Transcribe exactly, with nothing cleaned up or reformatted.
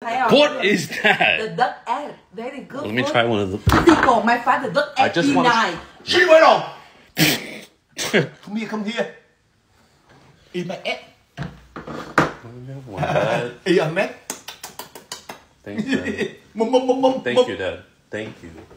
What is that? The duck egg. Very good. Let me try one of them. People, my father duck egg. I just want to. She went on. Come here, come here. Eat my egg. Eat a egg. Thanks, Dad. Mum, mum, mum, mum, Thank mum. you, Dad. Thank you.